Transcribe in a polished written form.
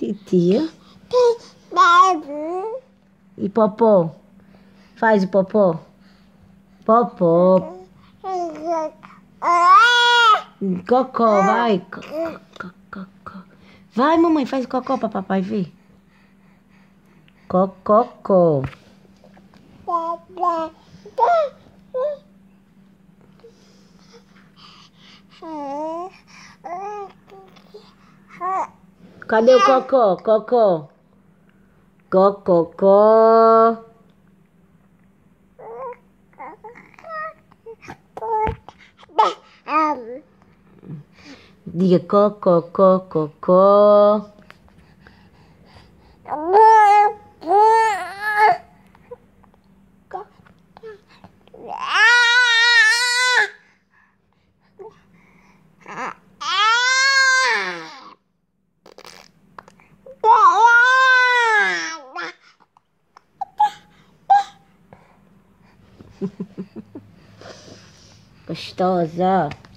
Titia. E Popó? Faz o Popó. Popó. Cocó, vai. Cocó. Vai, mamãe, faz o cocó pra papai ver. Cocó. Cadê o cocó? Cocó. Cocó. Diga cocó, cocó. Gostosa.